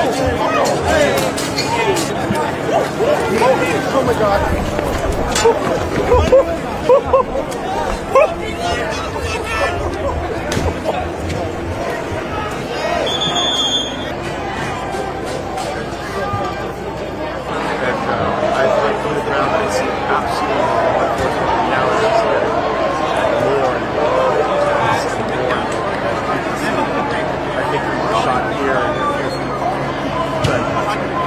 Oh my God. I think we were shot here and here's but